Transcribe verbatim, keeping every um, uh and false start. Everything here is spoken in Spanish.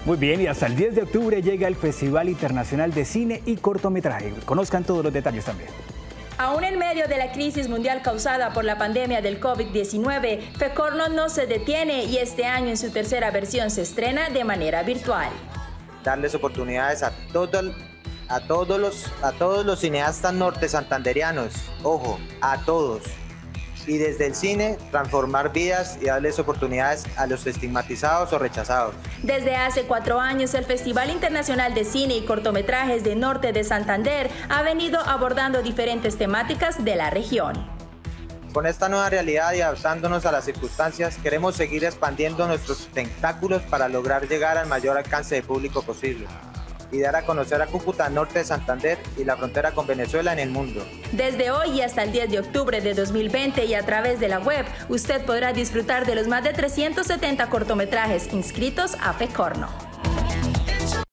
Muy bien, y hasta el diez de octubre llega el Festival Internacional de Cine y Cortometraje. Conozcan todos los detalles también. Aún en medio de la crisis mundial causada por la pandemia del COVID diecinueve, FECORNO no se detiene y este año en su tercera versión se estrena de manera virtual. Darles oportunidades a, todo, a, todos, los, a todos los cineastas norte santanderianos, ojo, a todos. Y desde el cine, transformar vidas y darles oportunidades a los estigmatizados o rechazados. Desde hace cuatro años, el Festival Internacional de Cine y Cortometrajes de Norte de Santander ha venido abordando diferentes temáticas de la región. Con esta nueva realidad y adaptándonos a las circunstancias, queremos seguir expandiendo nuestros tentáculos para lograr llegar al mayor alcance de público posible y dar a conocer a Cúcuta, norte de Santander y la frontera con Venezuela en el mundo. Desde hoy y hasta el diez de octubre de dos mil veinte y a través de la web, usted podrá disfrutar de los más de trescientos setenta cortometrajes inscritos a FECORNO.